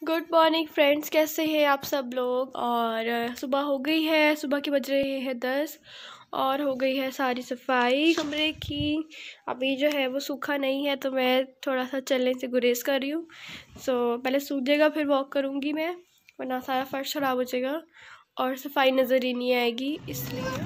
Good morning friends, कैसे हैं आप सब लोग। और सुबह हो गई है, सुबह के बज रहे हैं 10 और हो गई है सारी सफाई कमरे की। अभी जो है वो सूखा नहीं है तो मैं थोड़ा सा चलने से गुरेज कर रही हूँ। पहले सूख जाएगा फिर वॉक करूँगी मैं, वरना सारा फर्श ख़राब हो जाएगा और सफाई नज़र ही नहीं आएगी, इसलिए।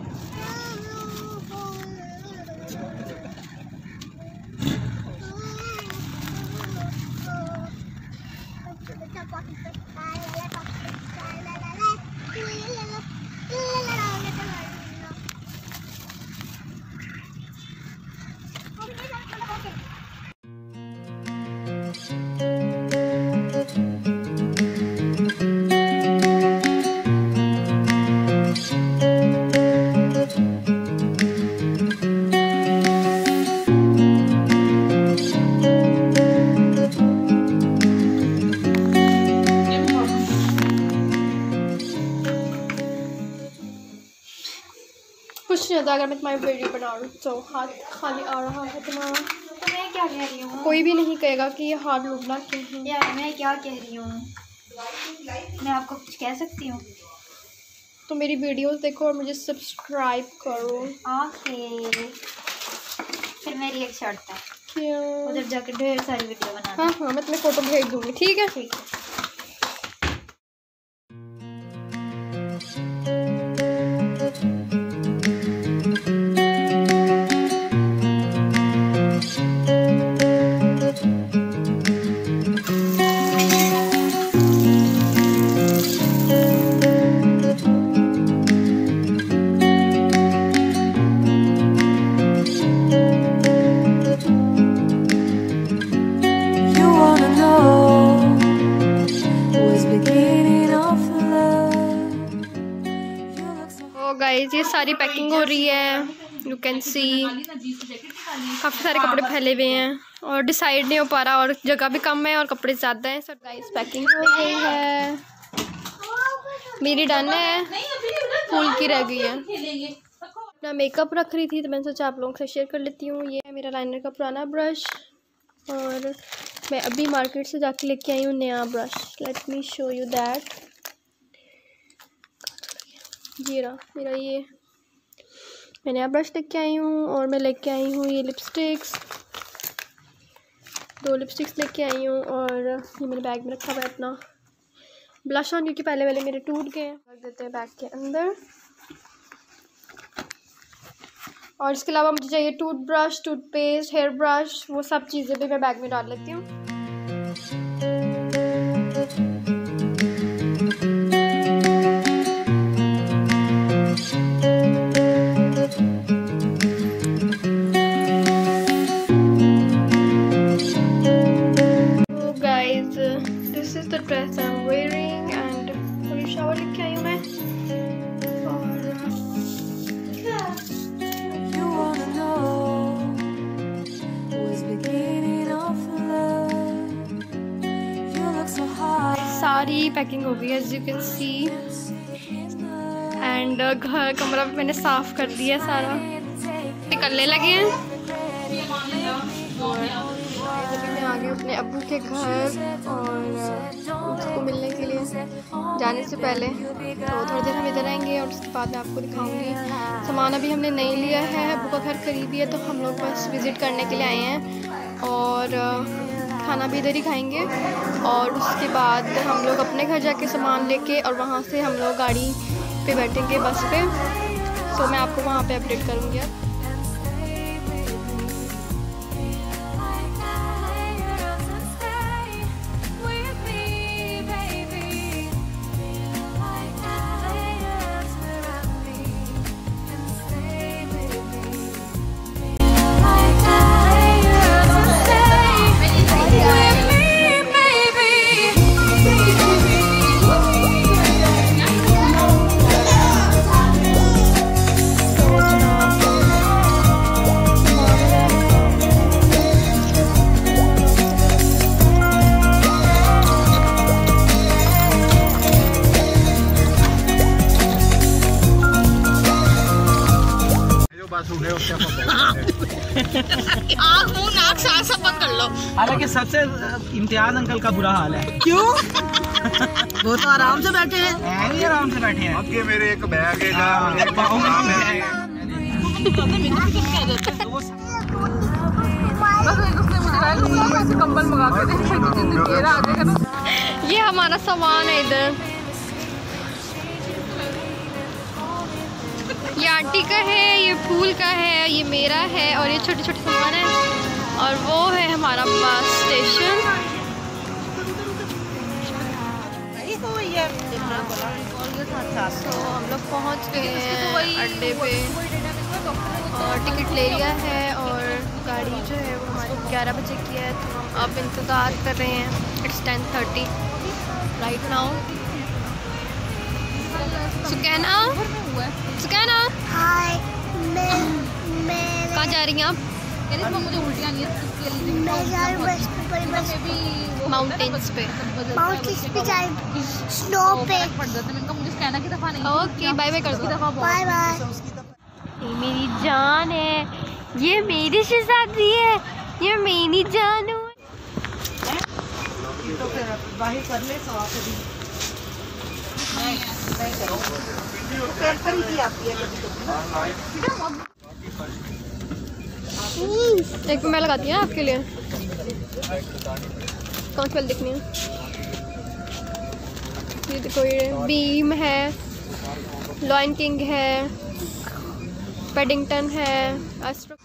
कुछ नहीं होता अगर मैं तुम्हारी वीडियो बना रही हूँ तो हाथ खाली आ रहा है तुम्हारा। तो मैं क्या कह रही हूँ, कोई भी नहीं कहेगा कि ये हाथ लुबना क्यों है। यार मैं क्या कह रही हूँ, मैं आपको कुछ कह सकती हूँ? तो मेरी वीडियोस देखो और मुझे सब्सक्राइब करो। ओके, फिर मेरी एक शर्त है, क्यों? उधर जाकर ढेर सारी वीडियो बनाना। हाँ, मैं तुम्हें फ़ोटो भेज दूँगी, ठीक है? ठीक है। गाइस ये सारी पैकिंग हो रही है, यू कैन सी काफ़ी सारे कपड़े फैले हुए हैं और डिसाइड नहीं हो पा रहा और जगह भी कम है और कपड़े ज़्यादा हैं। सब गाइस पैकिंग हो गई है, मेरी डन है, फूल की रह गई है। अपना मेकअप रख रही थी तो मैंने सोचा आप लोगों से शेयर कर लेती हूँ। ये है मेरा लाइनर का पुराना ब्रश और मैं अभी मार्केट से जाके लेके आई हूँ नया brush. Let me show you that. ये रहा मेरा, ये मैं नया ब्रश लेके आई हूँ और मैं लेके आई हूँ ये लिपस्टिक्स, 2 लिपस्टिक्स लेके आई हूँ और ये मेरे बैग में रखा हुआ है अपना ब्लश ऑन, क्योंकि पहले वाले मेरे टूट गए हैं। रख देते हैं बैग के अंदर। और इसके अलावा मुझे चाहिए टूथब्रश, टूथपेस्ट, हेयर ब्रश, वो सब चीज़ें भी मैं बैग में डाल लेती हूँ। This is the dress I am wearing and पूरी शावर लेके आई हूँ मैं। सारी पैकिंग हो गई है as you can see and घर कमरा भी मैंने साफ कर दिया सारा, निकलने लगे हैं। और अभी मैं आ गई अपने अब्बू के घर और उसको मिलने के लिए जाने से पहले तो थोड़ी देर हम इधर आएंगे और उसके बाद मैं आपको दिखाऊंगी। सामान अभी हमने नहीं लिया है, अब्बू का घर करीब ही है तो हम लोग बस विज़िट करने के लिए आए हैं और खाना भी इधर ही खाएंगे और उसके बाद हम लोग अपने घर जाके सामान लेके और वहाँ से हम लोग गाड़ी पे बैठेंगे बस पे। सो मैं आपको वहाँ पे अपडेट करूँगी। अब आँख मुँह नाक सांस सब बंद कर लो। हालांकि सबसे इम्तियाज अंकल का बुरा हाल है। क्यों? वो तो आराम से बैठे हैं, आराम से बैठे हैं। आगे मेरे एक बैग है, कंबल मंगा के ये हमारा सामान है इधर। ये आंटी का है, ये फूल का है, ये मेरा है और ये छोटे छोटे सामान है। और वो है हमारा बस स्टेशन। तो हम लोग पहुंच गए हैं अड्डे पे और टिकट ले लिया है और गाड़ी जो है वो हमारी 11 बजे की है। तो हम अब इंतज़ार कर रहे हैं। It's 10:30 right now. Sukaina, Sukaina hi, मैं कहाँ जा रही हैं आप? मुझे उल्टियाँ नहीं मैं जा रही हूँ बस माउंटेन्स पे। माउंटेन्स पे जा रही हूँ, स्नो पे। ओके बाय बाय कर दो। Bye bye. ये मेरी जान है, ये मेरी शहज़ादी है, ये मेरी जानू है। एक मैं लगाती हूँ आपके लिए। कौन सी वाली देखनी है? ये देखो, ये बीम है, लॉयन किंग है, पेडिंगटन है, एस्ट्रो।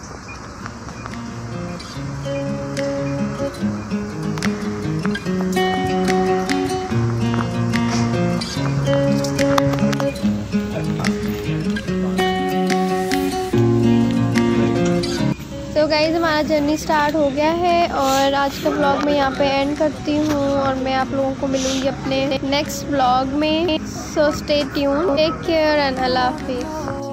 तो गाइज़ हमारा जर्नी स्टार्ट हो गया है और आज का व्लॉग मैं यहाँ पे एंड करती हूँ और मैं आप लोगों को मिलूँगी अपने नेक्स्ट व्लॉग में। So stay tuned, take care and अल्लाह हाफिज़।